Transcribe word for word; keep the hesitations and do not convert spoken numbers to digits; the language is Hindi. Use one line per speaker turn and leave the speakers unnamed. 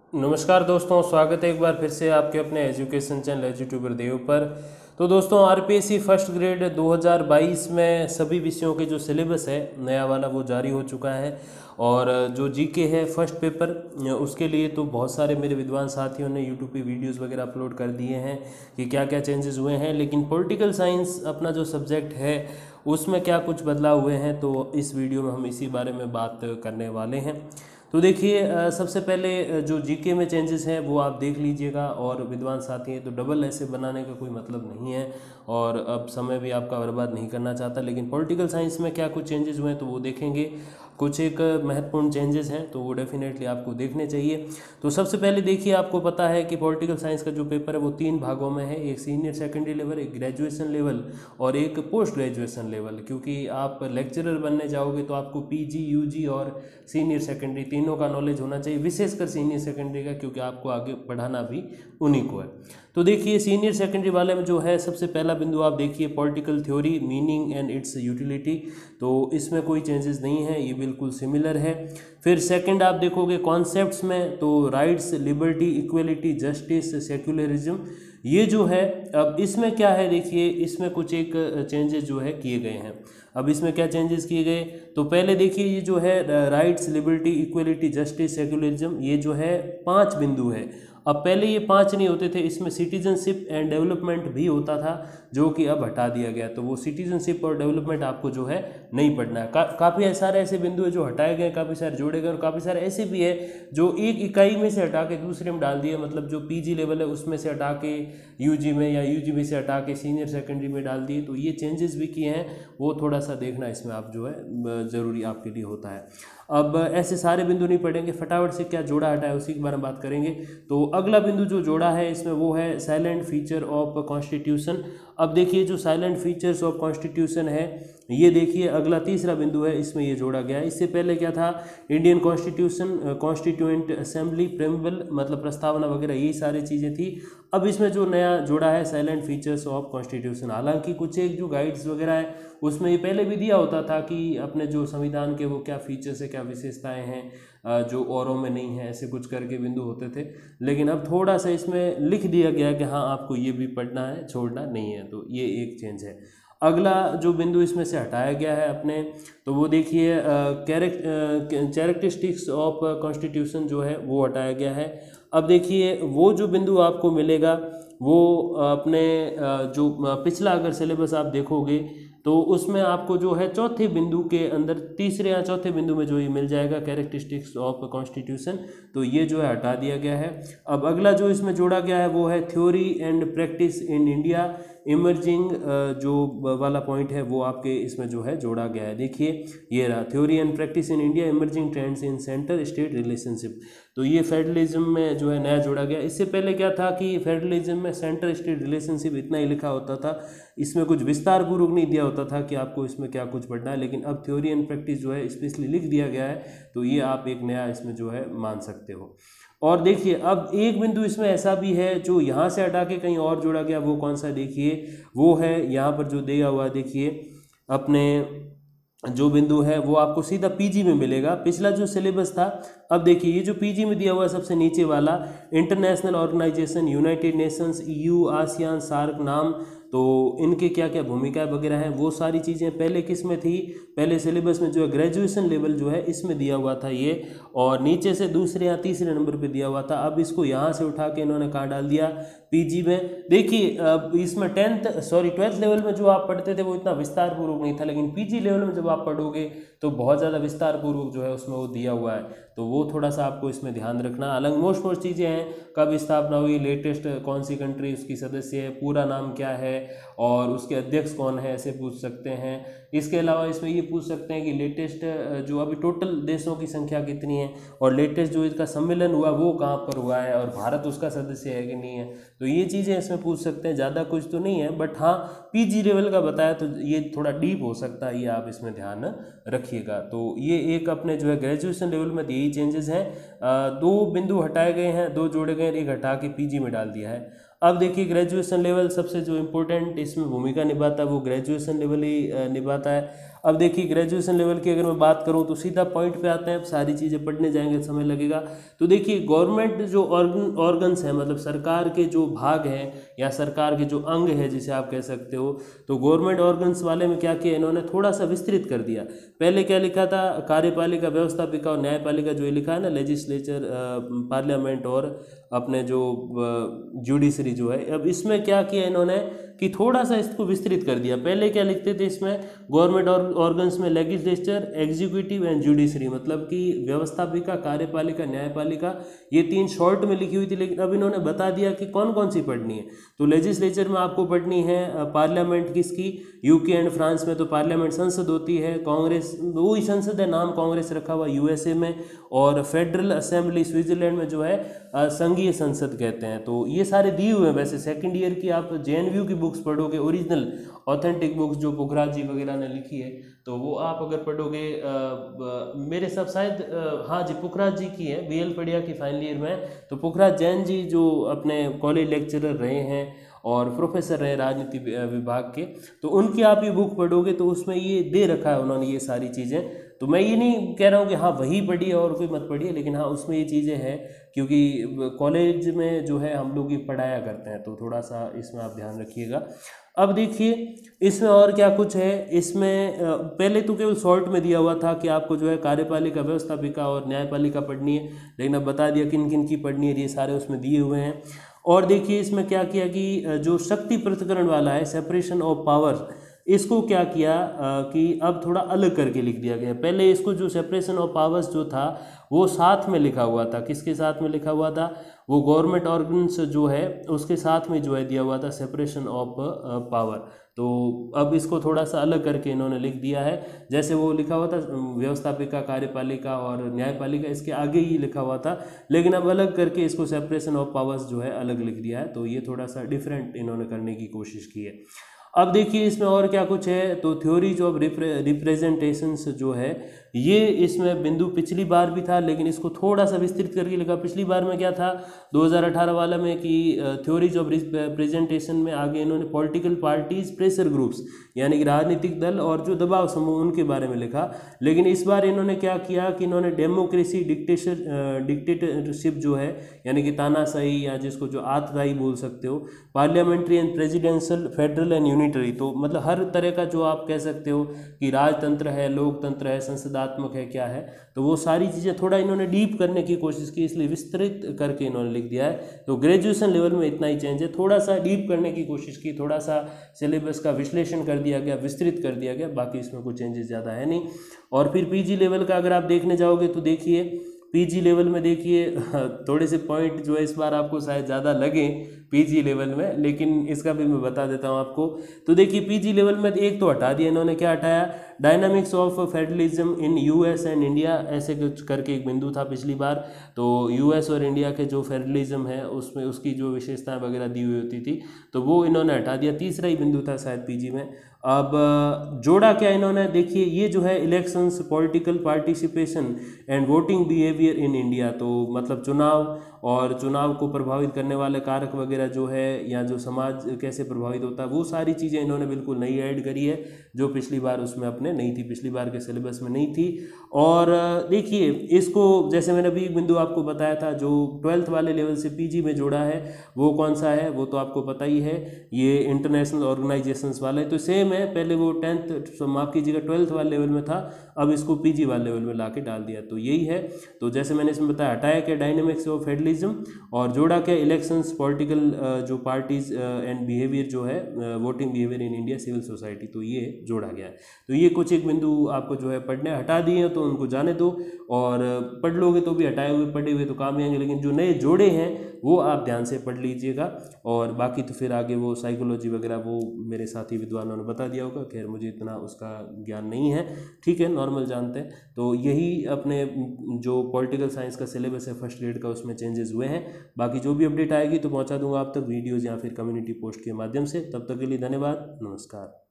नमस्कार दोस्तों, स्वागत है एक बार फिर से आपके अपने एजुकेशन चैनल एजुट्यूबर देव पर। तो दोस्तों, आरपीएससी फर्स्ट ग्रेड दो हज़ार बाईस में सभी विषयों के जो सिलेबस है नया वाला वो जारी हो चुका है। और जो जीके है फर्स्ट पेपर, उसके लिए तो बहुत सारे मेरे विद्वान साथियों ने यूट्यूब पे वीडियोस वगैरह अपलोड कर दिए हैं कि क्या क्या चेंजेस हुए हैं। लेकिन पॉलिटिकल साइंस अपना जो सब्जेक्ट है उसमें क्या कुछ बदलाव हुए हैं, तो इस वीडियो में हम इसी बारे में बात करने वाले हैं। तो देखिए, अ, सबसे पहले अ, जो जीके में चेंजेस हैं वो आप देख लीजिएगा। और विद्वान साथी हैं तो डबल ऐसे बनाने का कोई मतलब नहीं है, और अब समय भी आपका बर्बाद नहीं करना चाहता। लेकिन पॉलिटिकल साइंस में क्या कुछ चेंजेस हुए हैं तो वो देखेंगे। कुछ एक महत्वपूर्ण चेंजेस हैं तो वो डेफिनेटली आपको देखने चाहिए। तो सबसे पहले देखिए, आपको पता है कि पॉलिटिकल साइंस का जो पेपर है वो तीन भागों में है, एक सीनियर सेकेंडरी लेवल, एक ग्रेजुएशन लेवल और एक पोस्ट ग्रेजुएशन लेवल। क्योंकि आप लेक्चरर बनने जाओगे तो आपको पीजी, यूजी और सीनियर सेकेंडरी तीनों का नॉलेज होना चाहिए, विशेषकर सीनियर सेकेंडरी का, क्योंकि आपको आगे पढ़ाना भी उन्हीं को है। तो देखिए, सीनियर सेकेंडरी वाले में जो है सबसे पहला बिंदु आप देखिए, political theory, meaning and its utility. तो इसमें कोई चेंजेस नहीं है, ये बिल्कुल सिमिलर है। फिर सेकंड आप देखोगे कॉन्सेप्ट्स में, तो rights, liberty, equality, justice, secularism, ये जो है अब इसमें क्या है, देखिए इसमें कुछ एक चेंजेस जो है किए गए हैं। अब इसमें क्या चेंजेस किए गए, तो पहले देखिए ये जो है rights, liberty, equality, justice, secularism, ये जो है पांच बिंदु है। अब पहले ये पांच नहीं होते थे, इसमें सिटीजनशिप एंड डेवलपमेंट भी होता था, जो कि अब हटा दिया गया। तो वो सिटीजनशिप और डेवलपमेंट आपको जो है नहीं पढ़ना है। का, काफ़ी सारे ऐसे बिंदु है जो हटाए गए, काफ़ी सारे जोड़े गए, और काफ़ी सारे ऐसे भी है जो एक इकाई में से हटा के दूसरे में डाल दिए। मतलब जो पीजी लेवल है उसमें से हटा के यूजी में, या यूजी में से हटा के सीनियर सेकेंडरी में डाल दिए। तो ये चेंजेस भी किए हैं, वो थोड़ा सा देखना इसमें आप जो है ज़रूरी आपके लिए होता है। अब ऐसे सारे बिंदु नहीं पढ़ेंगे, फटाफट से क्या जोड़ा हटा है उसी के बारे में बात करेंगे। तो अगला बिंदु जो जोड़ा है इसमें वो है साइलेंट फीचर ऑफ कॉन्स्टिट्यूशन। अब देखिए, जो साइलेंट फीचर्स ऑफ कॉन्स्टिट्यूशन है, ये देखिए अगला तीसरा बिंदु है, इसमें ये जोड़ा गया है। इससे पहले क्या था, Indian constitution, constituent assembly, preamble मतलब प्रस्तावना वगैरह, यही सारी चीज़ें थी। अब इसमें जो नया जोड़ा है साइलेंट फीचर्स ऑफ कॉन्स्टिट्यूशन। हालांकि कुछ एक जो गाइड्स वगैरह है उसमें ये पहले भी दिया होता था कि अपने जो संविधान के वो क्या फीचर्स है, क्या विशेषताएं हैं जो औरों में नहीं है, ऐसे कुछ करके बिंदु होते थे। लेकिन अब थोड़ा सा इसमें लिख दिया गया कि हाँ आपको ये भी पढ़ना है, छोड़ना नहीं है। तो ये एक चेंज है। अगला जो बिंदु इसमें से हटाया गया है अपने, तो वो देखिए कैरेक्टरिस्टिक्स ऑफ कॉन्स्टिट्यूशन जो है वो हटाया गया है। अब देखिए, वो जो बिंदु आपको मिलेगा वो अपने जो पिछला अगर सिलेबस आप देखोगे तो उसमें आपको जो है चौथे बिंदु के अंदर, तीसरे या चौथे बिंदु में जो ये मिल जाएगा कैरेक्टरिस्टिक्स ऑफ कॉन्स्टिट्यूशन, तो ये जो है हटा दिया गया है। अब अगला जो इसमें जोड़ा गया है वो है theory and practice in India emerging, जो वाला पॉइंट है वो आपके इसमें जो है जोड़ा गया है। देखिए ये रहा, theory and practice in India emerging trends in centre state relationship. तो ये फेडरलिज्म में जो है नया जोड़ा गया। इससे पहले क्या था कि फेडरलिज्म में सेंटर स्टेट रिलेशनशिप इतना ही लिखा होता था, इसमें कुछ विस्तार पूर्वक नहीं दिया होता था कि आपको इसमें क्या कुछ पढ़ना है। लेकिन अब थ्योरी एंड प्रैक्टिस जो है स्पेशली लिख दिया गया है, तो ये आप एक नया इसमें जो है मान सकते हो। और देखिए, अब एक बिंदु इसमें ऐसा भी है जो यहाँ से हटा के कहीं और जोड़ा गया, वो कौन सा, देखिए वो है यहाँ पर जो दिया हुआ, देखिए अपने जो बिंदु है वो आपको सीधा पीजी में मिलेगा। पिछला जो सिलेबस था, अब देखिए ये जो पीजी में दिया हुआ है सबसे नीचे वाला, international organisation, United Nations, EU, ASEAN, SAARC नाम, तो इनके क्या क्या भूमिकाएं वगैरह हैं, वो सारी चीज़ें पहले किस में थी, पहले सिलेबस में जो है ग्रेजुएशन लेवल जो है इसमें दिया हुआ था ये, और नीचे से दूसरे या तीसरे नंबर पे दिया हुआ था। अब इसको यहाँ से उठा के इन्होंने कहाँ डाल दिया, पीजी में। देखिए अब इसमें टेंथ सॉरी ट्वेल्थ लेवल में जो आप पढ़ते थे वो इतना विस्तार पूर्वक नहीं था, लेकिन पीजी लेवल में जब आप पढ़ोगे तो बहुत ज़्यादा विस्तार पूर्वक जो है उसमें वो दिया हुआ है। तो वो थोड़ा सा आपको इसमें ध्यान रखना। अलग मोस्ट मोस्ट चीज़ें हैं, कब स्थापना हुई, लेटेस्ट कौन सी कंट्री उसकी सदस्य है, पूरा नाम क्या है, और उसके अध्यक्ष कौन है, ऐसे पूछ सकते हैं। इसके अलावा इसमें ये पूछ सकते हैं कि लेटेस्ट जो अभी टोटल देशों की संख्या कितनी है, और लेटेस्ट जो इसका सम्मेलन हुआ वो कहाँ पर हुआ है, और भारत उसका सदस्य है कि नहीं है। तो ये चीज़ें इसमें पूछ सकते हैं, ज़्यादा कुछ तो नहीं है, बट हाँ पीजी लेवल का बताया तो ये थोड़ा डीप हो सकता है, ये आप इसमें ध्यान रखिएगा। तो ये एक अपने जो है ग्रेजुएशन लेवल में यही चेंजेस हैं। दो बिंदु हटाए गए हैं, दो जोड़े गए, एक हटा के पीजी में डाल दिया है। अब देखिए ग्रेजुएशन लेवल सबसे जो इम्पोर्टेंट इसमें भूमिका निभाता है वो ग्रेजुएशन लेवल ही निभाता है। अब देखिए ग्रेजुएशन लेवल की अगर मैं बात करूं तो सीधा पॉइंट पे आते हैं, अब सारी चीज़ें पढ़ने जाएंगे समय लगेगा। तो देखिए गवर्नमेंट जो ऑर्गन ऑर्गन्स हैं, मतलब सरकार के जो भाग हैं या सरकार के जो अंग है जिसे आप कह सकते हो, तो गवर्नमेंट ऑर्गन्स वाले में क्या किया इन्होंने, थोड़ा सा विस्तृत कर दिया। पहले क्या लिखा था, कार्यपालिका, व्यवस्थापिका और न्यायपालिका, जो ये लिखा है ना, लेजिस्लेचर, पार्लियामेंट और अपने जो जुडिशरी जो है, अब इसमें क्या किया इन्होंने कि थोड़ा सा इसको विस्तृत कर दिया। पहले क्या लिखते थे इसमें गवर्नमेंट ऑर्गन्स में, लेजिस्लेचर, एग्जीक्यूटिव एंड जुडिशरी, मतलब कि व्यवस्थापिका, कार्यपालिका, न्यायपालिका, ये तीन शॉर्ट में लिखी हुई थी, लेकिन अब इन्होंने बता दिया कि कौन कौन सी पढ़नी है। तो लेजिस्लेचर में आपको पढ़नी है पार्लियामेंट किसकी, यूके एंड फ्रांस में तो पार्लियामेंट संसद होती है, कांग्रेस वही संसद है, नाम कांग्रेस रखा हुआ यूएसए में, और फेडरल असेंबली स्विट्जरलैंड में जो है संघीय संसद कहते हैं। तो ये सारे दिए हुए हैं। वैसे सेकंड ईयर की आप जेएनयू की बुक्स पढ़ोगे, ओरिजिनल ऑथेंटिक बुक्स जो पुखराज जी वगैरह ने लिखी है, तो वो आप अगर पढ़ोगे, मेरे सब शायद हाँ जी पुखराज जी की है, बीएल पढ़िया की फाइनल ईयर में। तो पुखराज जैन जी जो अपने कॉलेज लेक्चरर रहे हैं और प्रोफेसर रहे राजनीति विभाग के, तो उनकी आप ये बुक पढ़ोगे तो उसमें ये दे रखा है उन्होंने ये सारी चीज़ें। तो मैं ये नहीं कह रहा हूँ कि हाँ वही पढ़िए और कोई मत पढ़िए, लेकिन हाँ उसमें ये चीज़ें हैं, क्योंकि कॉलेज में जो है हम लोग ये पढ़ाया करते हैं, तो थोड़ा सा इसमें आप ध्यान रखिएगा। अब देखिए इसमें और क्या कुछ है, इसमें पहले तो केवल शॉर्ट में दिया हुआ था कि आपको जो है कार्यपालिका, व्यवस्थापिका और न्यायपालिका पढ़नी है, लेकिन अब बता दिया किन किन की पढ़नी है, ये सारे उसमें दिए हुए हैं। और देखिए इसमें क्या किया कि जो शक्ति पृथक्करण वाला है, सेपरेशन ऑफ पावर, इसको क्या किया आ, कि अब थोड़ा अलग करके लिख दिया गया। पहले इसको जो सेपरेशन ऑफ पावर्स जो था वो साथ में लिखा हुआ था, किसके साथ में लिखा हुआ था, वो गवर्नमेंट ऑर्गन्स जो है उसके साथ में जो है दिया हुआ था सेपरेशन ऑफ पावर। तो अब इसको थोड़ा सा अलग करके इन्होंने लिख दिया है, जैसे वो लिखा हुआ था व्यवस्थापिका, कार्यपालिका और न्यायपालिका, इसके आगे ही लिखा हुआ था, लेकिन अब अलग करके इसको सेपरेशन ऑफ पावर्स जो है अलग लिख दिया है। तो ये थोड़ा सा डिफरेंट इन्होंने करने की कोशिश की है। अब देखिए इसमें और क्या कुछ है, तो थ्योरीज ऑफ रिप्रेजेंटेशंस जो है ये इसमें बिंदु पिछली बार भी था, लेकिन इसको थोड़ा सा विस्तृत करके लिखा। पिछली बार में क्या था दो हज़ार अठारह वाला में कि थ्योरीज ऑफ रिप्रेजेंटेशन में आगे इन्होंने पॉलिटिकल पार्टीज, प्रेशर ग्रुप्स यानी कि राजनीतिक दल और जो दबाव समूह उनके बारे में लिखा। लेकिन इस बार इन्होंने क्या किया कि इन्होंने डेमोक्रेसी, डिक्टेटर डिक्टेटरशिप जो है यानी कि तानाशाही या जिसको जो आतताई बोल सकते हो, parliamentary and presidential, federal and unitary, तो मतलब हर तरह का जो आप कह सकते हो कि राजतंत्र है, लोकतंत्र है, संसदात्मक है, क्या है, तो वो सारी चीज़ें थोड़ा इन्होंने डीप करने की कोशिश की, इसलिए विस्तृत करके इन्होंने लिख दिया है। तो ग्रेजुएशन लेवल में इतना ही चेंज है, थोड़ा सा डीप करने की कोशिश की, थोड़ा सा सिलेबस का विश्लेषण कर दिया गया, विस्तृत कर दिया गया, बाकी इसमें कुछ चेंजेस ज़्यादा है नहीं। और फिर पीजी लेवल का अगर आप देखने जाओगे तो देखिए पीजी लेवल में देखिए थोड़े से पॉइंट जो है इस बार आपको शायद ज़्यादा लगे पीजी लेवल में, लेकिन इसका भी मैं बता देता हूँ आपको। तो देखिए पीजी लेवल में एक तो हटा दिया इन्होंने, क्या हटाया, dynamics of federalism in US and India, ऐसे कुछ करके एक बिंदु था पिछली बार। तो यूएस और इंडिया के जो फेडरलिज्म है उसमें उसकी जो विशेषताएं वगैरह दी हुई होती थी, तो वो इन्होंने हटा दिया। तीसरा ही बिंदु था शायद पीजी में। अब जोड़ा क्या इन्होंने, देखिए ये जो है elections, political participation and voting behaviour in India, तो मतलब चुनाव और चुनाव को प्रभावित करने वाले कारक वगैरह जो है, या जो समाज कैसे प्रभावित होता है, वो सारी चीज़ें इन्होंने बिल्कुल नई ऐड करी है, जो पिछली बार उसमें अपने नहीं थी, पिछली बार के सिलेबस में नहीं थी। और देखिए इसको जैसे मैंने अभी एक बिंदु आपको बताया था, जो ट्वेल्थ वाले लेवल से पीजी में जोड़ा है वो कौन सा है, वो तो आपको पता ही है, ये इंटरनेशनल ऑर्गेनाइजेशंस वाला है। तो सेम है, पहले वो टेंथ माफ कीजिएगा ट्वेल्थ वाले लेवल में था, अब इसको पीजी वाले लेवल में ला के डाल दिया, तो यही है। तो जैसे मैंने इसमें बताया, हटाया क्या, डायनेमिक्स ऑफ फेडरलिज्म, और जोड़ा क्या, इलेक्शंस, पॉलिटिकल जो पार्टीज एंड बिहेवियर जो है, voting behaviour in India, civil society, तो ये जोड़ा गया है। तो ये कुछ एक बिंदु आपको जो है पढ़ने, हटा दिए हैं तो उनको जाने दो, और पढ़ लोगे तो भी हटाए हुए पढ़े हुए तो काम आएंगे, लेकिन जो नए जोड़े हैं वो आप ध्यान से पढ़ लीजिएगा। और बाकी तो फिर आगे वो साइकोलॉजी वगैरह वो मेरे साथी विद्वानों ने बता दिया होगा, खैर मुझे इतना उसका ज्ञान नहीं है, ठीक है, नॉर्मल जानते हैं। तो यही अपने जो पॉलिटिकल साइंस का सिलेबस है फर्स्ट ग्रेड का, उसमें चेंजेस हुए हैं। बाकी जो भी अपडेट आएगी तो पहुंचा दूंगा आप तक वीडियोज़ या फिर कम्युनिटी पोस्ट के माध्यम से। तब तक के लिए धन्यवाद, नमस्कार।